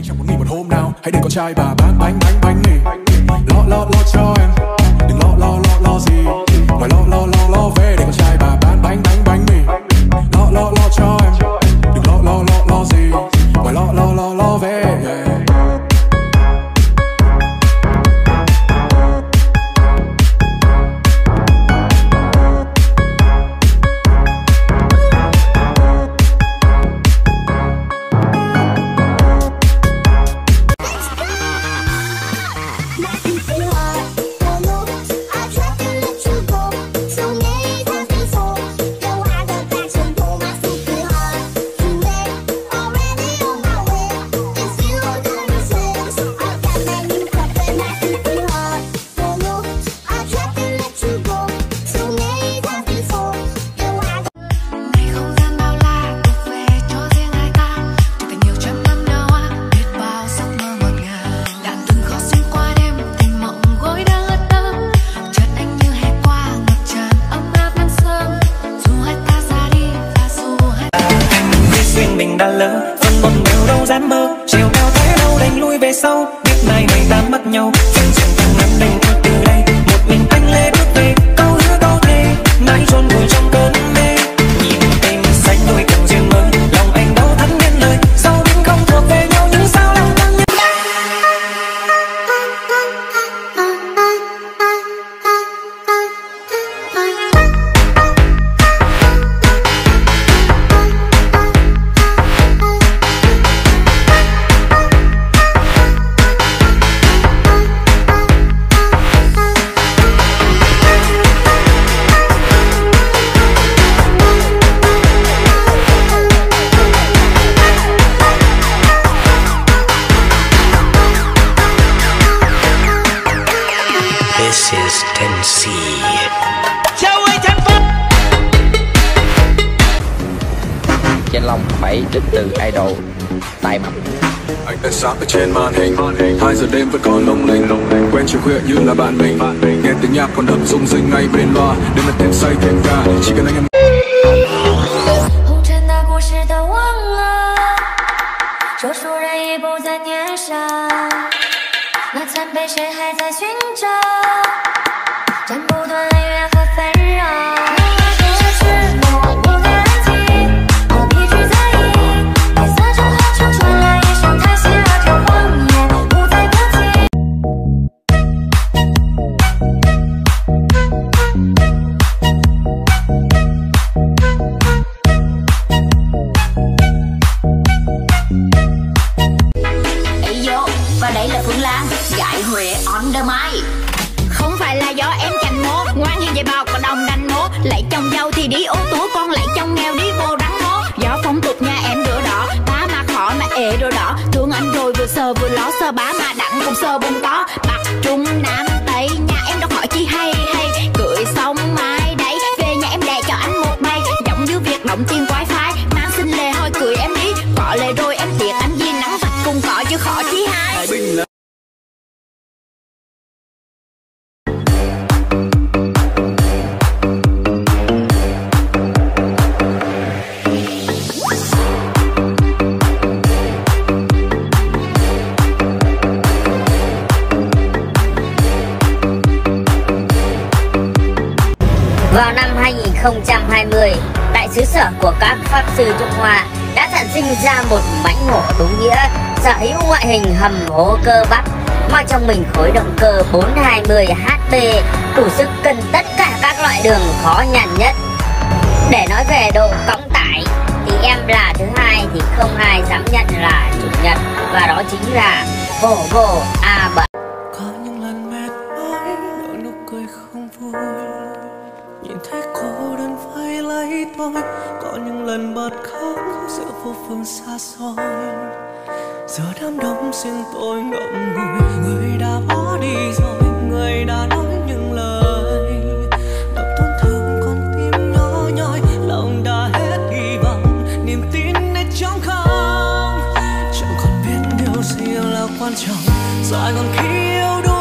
Anh chẳng muốn nghỉ một hôm nào, hãy để con trai bà bán bánh mì. Lo cho em, đừng lo gì. Ngoài lo về để con trai bà bán bánh mì. Lo cho em, đừng lo gì. Ngoài lo về. Mình đã lỡ phần một điều đâu dám mơ, chiều cao thế đâu đành lui về sau, biết mai này ta mất nhau dần dần từng năm đành thôi từ đây một mình anh lê bước về câu hứa câu thề mãi chôn vùi trong cơn mê. Nhìn tình xanh đôi cần duyên mới, lòng anh đâu thắn nhân lời sau đến không thuộc về nhau nhưng sao lòng tăng nhân. This is Tennessee. Danh Long 7 đến từ idol Tài Mập. Anh đã sáng ở trên màn hình 2 giờ đêm vẫn còn lung linh, quen chiều khuya như là bạn mình, nghe tiếng nhạc còn đập rung rinh ngay bên loa, đêm là thêm say thêm ca, chỉ cần anh em. 红尘的故事都忘了，说书人已不再年少，那残杯谁还在寻找，斩不断恩怨和纷扰。这是我不再安静，何必去在意？夜色中红尘传来一声叹息，而这谎言不再不停。 Và đây là Phương Lan, gái Huế on the mic. Không phải là do em chành mố, ngoan như vậy bao còn đồng đành mố. Lấy chồng giàu thì đi ô tú, con lấy chồng nghèo đi vô rắn mố. Do phong tục nhà em đứa đó, ba mà khó mà ế đứa đó. Thương anh rồi vừa sờ vừa lo, sờ bá mà đặng cùng sờ bông to. Bắc Trung Nam Tây, nhà em đâu hỏi chi hay hay. Cưới xong mai đấy, về nhà em đẻ cho anh một bay. Giống như việc đóng tiền wifi, mang xin lề hồi cưới em đi. Có lệ rồi em tiếc anh gì nắng vạch cùng có chứ khó chi hay. Vào năm 2020, tại xứ sở của các pháp sư Trung Hoa đã sản sinh ra một mãnh hổ đúng nghĩa, sở hữu ngoại hình hầm hố cơ bắp, mang trong mình khối động cơ 420 HP, đủ sức cân tất cả các loại đường khó nhằn nhất. Để nói về độ cõng tải thì em là thứ hai thì không ai dám nhận là chủ nhật, và đó chính là Volvo A7. Có những lần mệt mỏi, nỗi nụ cười không vui, nhìn thấy cô đơn phải lấy tôi. Có những lần bật khóc giữa vô phương xa xôi, giữa đám đông riêng tôi ngậm ngùi. Người đã bỏ đi rồi, người đã nói những lời đập tổn thương con tim nhỏ nhoi. Lòng đã hết hy vọng, niềm tin hết trống không. Chẳng còn biết điều gì là quan trọng, dài còn khi yêu đuối.